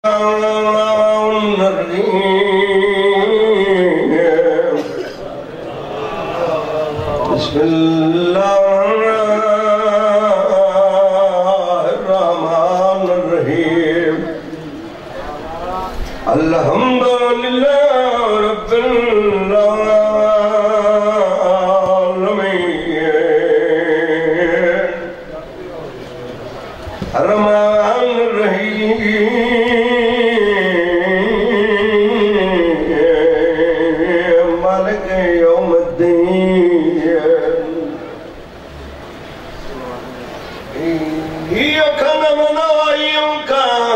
بسم اللہ الرحمن الرحیم الحمدللہ رب العالمین الرحمن الرحیم مالک یوم الدین إياك نعبد وإياك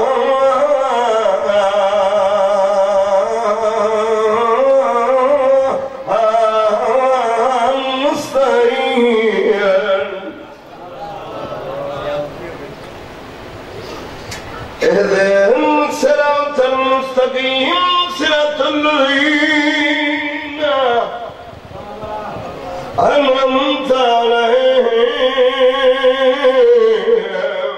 نستعين اهدنا الصراط المستقيم صراط الذين أنعمت عليهم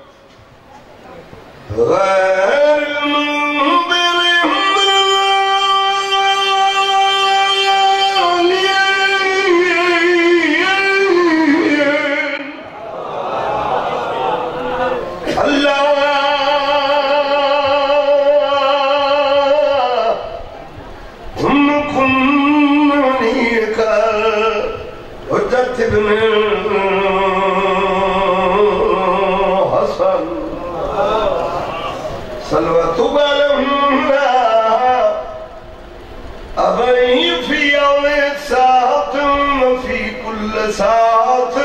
غير المغضوب اللهم كن وليك حجة ابن حسن صلوات لهم أبي في يوم ساعة وفي كل ساعة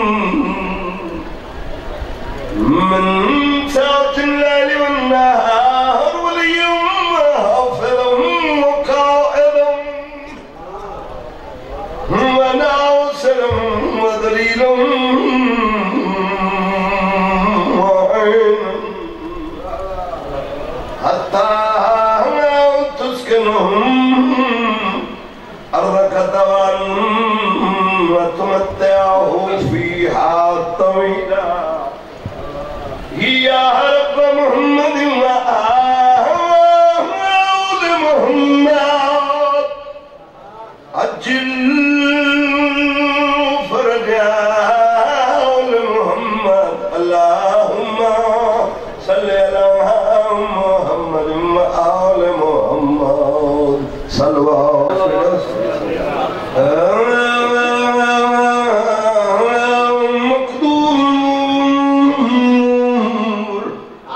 من ساعة الليل والنهار وليا وحافظا وقائدا وناصرا ودليلا وعينا حتى تسكنهم أرضك طوعا وتمتعه فيها طويلا يا رب محمد وآل محمد أجل فرجا آل محمد اللهم صل على محمد وآل محمد صلوات مقدور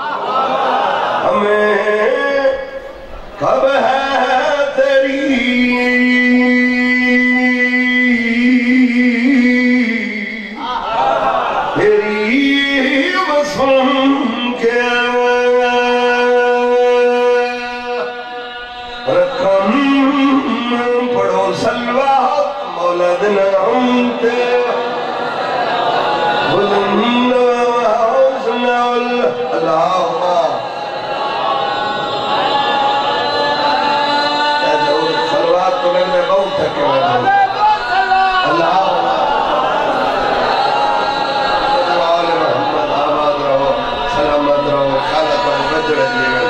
ہمیں کب ہے تیری وسم کے رقم پڑھو سلوات مولدنا ہمتے بلند حسن اللہم سلوات تو لگنے بہت تھکے اللہم سلامت رہو خالت و مجرد لیگل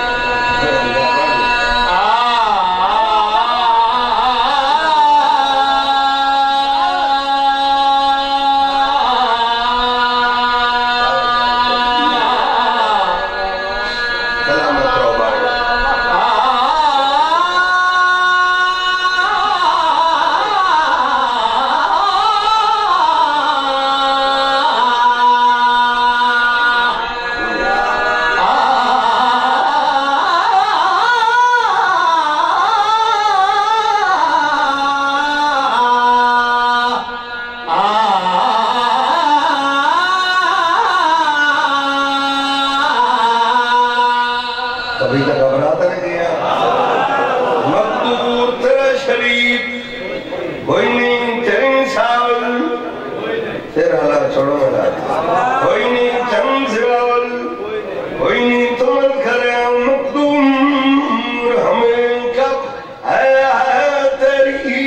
کبھی تک گھبراتا نہیں دیا مقدور تیرا شریف کوئی نہیں تیرے سال تیرا حالات چھوڑو میں کوئی نہیں چند سوال کوئی نہیں تم کرے مقدور ہمیں کب ہے تیری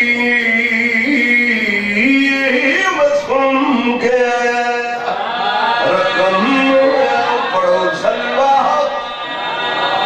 وسم کے رقم پڑھو سلوات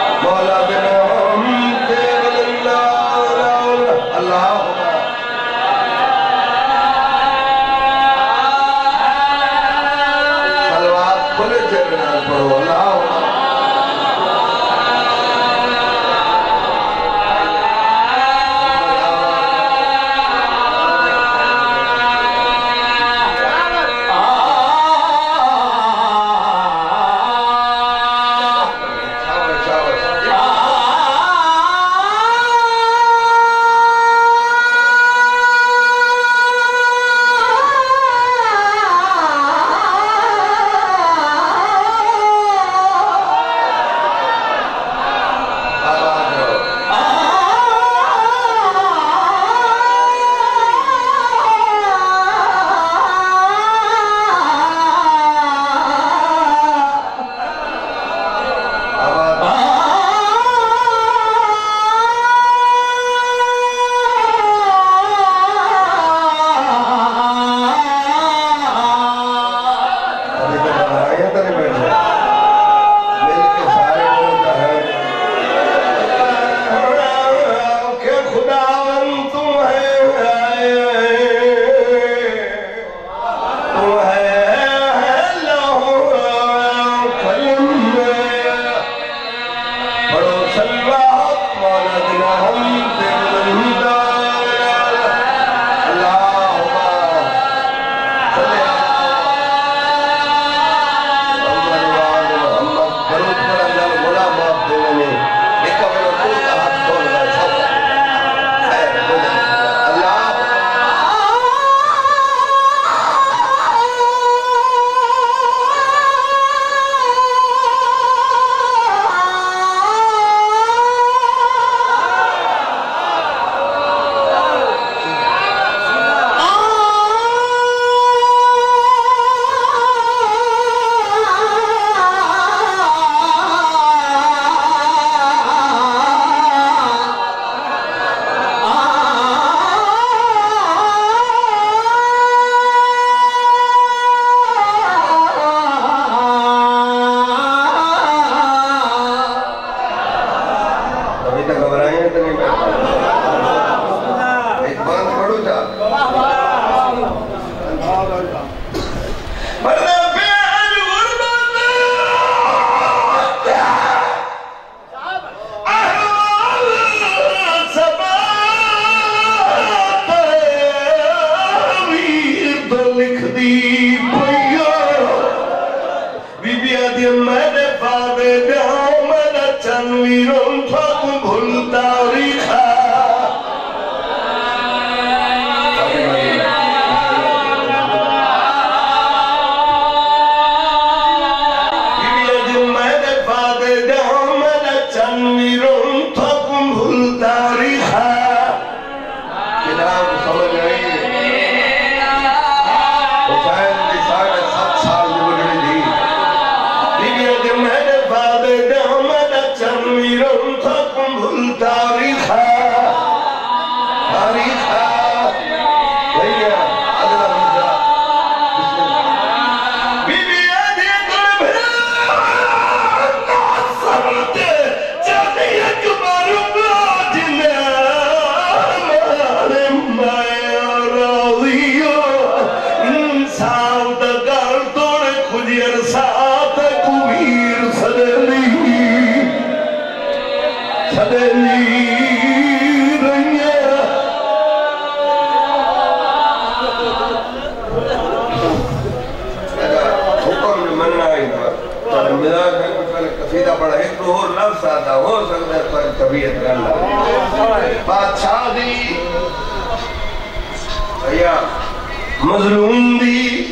مظلوم دی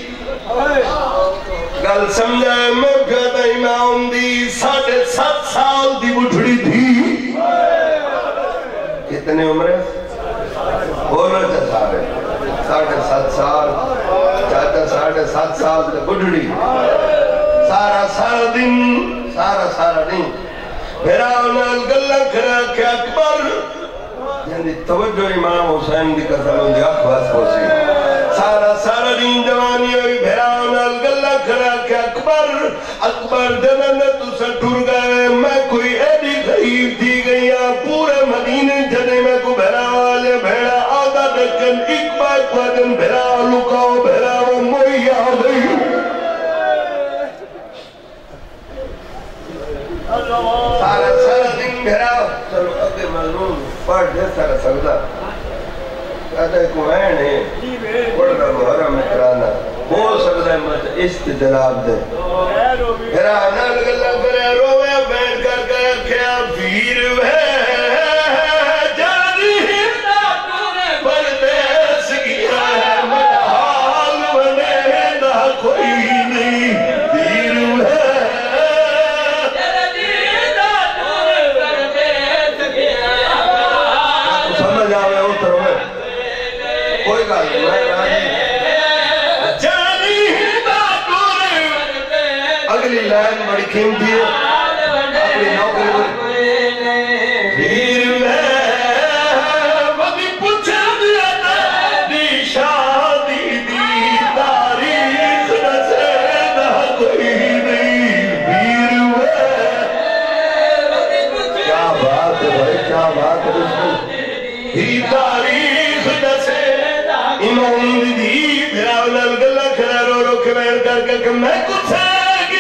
گل سمجھائے میں پیدا امام دی 7.5 سال دی بٹھڑی تھی. کتنے عمر ہے؟ بولو چاچارے 7.5 سال چاچا 7.5 سال دی بٹھڑی سارا دن پھر آنال گلہ کرا کہ اکبر جن توجہ امام حسین دی قسم دی اخواس پوسی سارا دین جوانی ہوئی بھیران الگلہ کرا کہ اکبر جنن تو سٹھر گئے میں کوئی ایڈی غریب تھی گئی پورے مدینے جنے میں کو بھیرا والے بھیڑا آدھا دکن ایک بات وجن بھیرا لکاؤ بھیرا وہ موئی آگئی سارا دن بھیرا چلو اگر مظلوم پڑھ دے سارا سکتا کہتا ہے کوہین ہے بڑھنا محرم اکرانا ہو سکتا ہے مجھے استدلاب دے پھر آنا لگلہ کرے روے بیٹھ کر پیر ہے جانی پردیس گیا ہے مدحال بنے نہ کوئی نہیں پیر ہے سمجھ آوے اتر ہوئے کوئی گا اگلی لائن بڑی قیمتی ہے اپنی نوکری پر پیر ہے وقتی پوچھا دیا دی شادی دی تاریخ نسے نہ کوئی نہیں پیر ہے کیا بات ہے بھائی کیا بات ہے دی تاریخ نسے امام دی بھراولل گلہ کھڑا رو رو کے بیر کر کے کہ میں کچھ ہے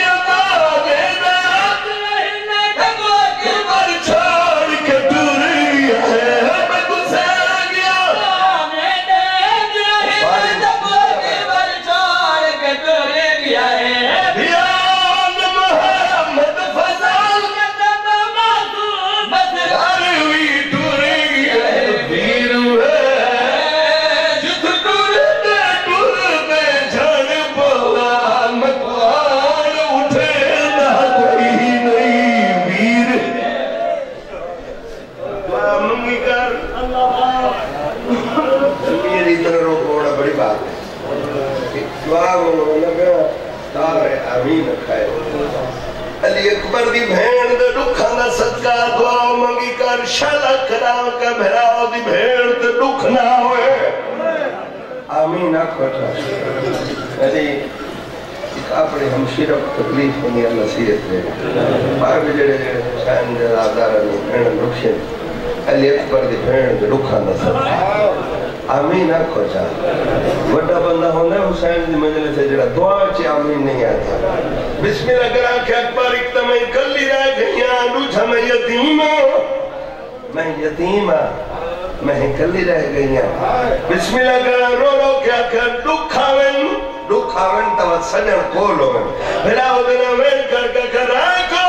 علی اکبر دی بھین دے دکھا نہ صدقہ دعا منگی کر شالا کرا کا بھراؤ دی بھین دے دکھ نہ ہوئے آمین اکبر علی ایک اپنے ہمشیرہ تکلیف ہونی اللہ سیرت ہے بار بھی جڑے حسین دے آدھارہ نے بھین رکشن علی اکبر دی بھین دے دکھا نہ صدقہ آمین اکبر چاہ وڈا بندہ ہونا حسین دی مجلس ہے جڑا دعا چی آمین نہیں آتا بسم اللہ کرا کہ اکبر اکتا میں کلی رہ گئیاں دوچھا میں یتیمہ میں کلی رہ گئیاں بسم اللہ کرا رو رو کیا کر دکھاویں تو سجن کھولو بھلا ادھنا وین کر کے کر رہا